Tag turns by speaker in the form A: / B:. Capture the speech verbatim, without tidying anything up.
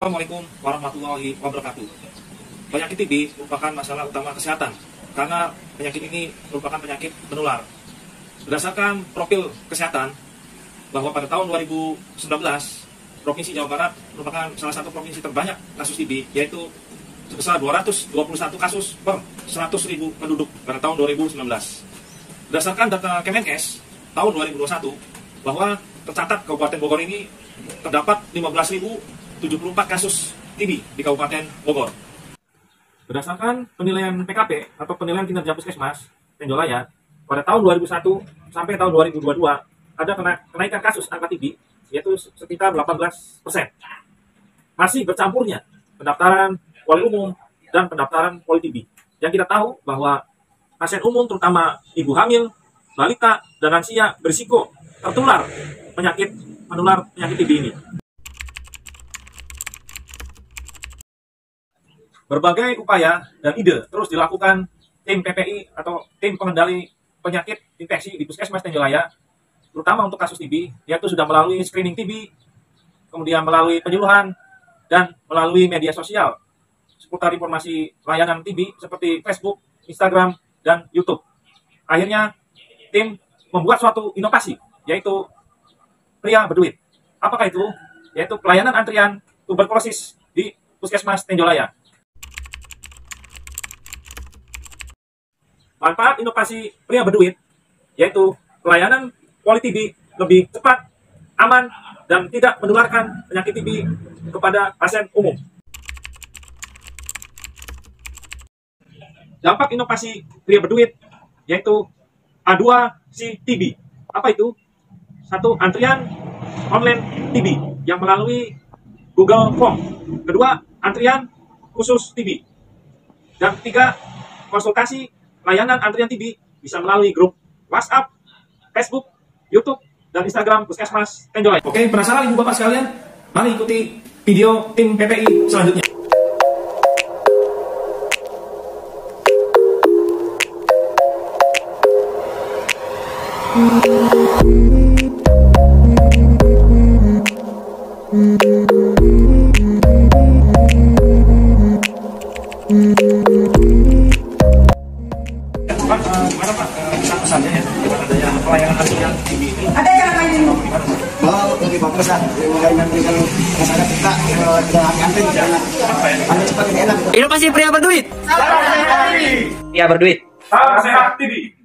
A: Assalamualaikum warahmatullahi wabarakatuh. Penyakit T B merupakan masalah utama kesehatan karena penyakit ini merupakan penyakit menular. Berdasarkan profil kesehatan, bahwa pada tahun dua ribu sembilan belas, Provinsi Jawa Barat merupakan salah satu provinsi terbanyak kasus T B, yaitu sebesar dua ratus dua puluh satu kasus per seratus ribu penduduk pada tahun dua ribu sembilan belas. Berdasarkan data Kemenkes tahun dua ribu dua puluh satu, bahwa tercatat Kabupaten Bogor ini terdapat lima belas ribu tujuh puluh empat kasus T B di Kabupaten Bogor. Berdasarkan penilaian P K P atau penilaian kinerja Puskesmas Tenjolaya pada tahun dua ribu satu sampai tahun dua ribu dua puluh dua, ada kenaikan kasus angka T B yaitu sekitar delapan belas persen. Masih bercampurnya pendaftaran poli umum dan pendaftaran poli T B. Yang kita tahu bahwa pasien umum terutama ibu hamil, balita, dan lansia berisiko tertular penyakit menular penyakit T B ini. Berbagai upaya dan ide terus dilakukan tim P P I atau tim pengendali penyakit infeksi di Puskesmas Tenjolaya, terutama untuk kasus T B, yaitu sudah melalui screening T B, kemudian melalui penyuluhan, dan melalui media sosial seputar informasi layanan T B seperti Facebook, Instagram, dan YouTube. Akhirnya, tim membuat suatu inovasi, yaitu Pria Berduit. Apakah itu? Yaitu pelayanan antrian tuberkulosis di Puskesmas Tenjolaya. Manfaat inovasi Pria Berduit yaitu pelayanan poli T B lebih cepat, aman, dan tidak menularkan penyakit T B kepada pasien umum. Dampak inovasi Pria Berduit yaitu A dua C T B. Apa itu? Satu, antrian online T B yang melalui Google Form. Kedua, antrian khusus T B. Dan ketiga, konsultasi layanan antrian T B bisa melalui grup WhatsApp, Facebook, YouTube, dan Instagram Puskesmas Tenjolaya. Oke, penasaran Ibu Bapak sekalian? Mari ikuti video tim P P I selanjutnya. Pak, gimana Pak? Pesan-pesannya ya dengan adanya pelayanan antrian T B ini?
B: Ada yang lain?
C: Oh, lebih bagus lah. Dengan dengan masyarakat kita dengan antri jangan antri cepat enak.
B: Inovasi Pria Berduit.
D: Pria Berduit.
A: Salam sehat T B.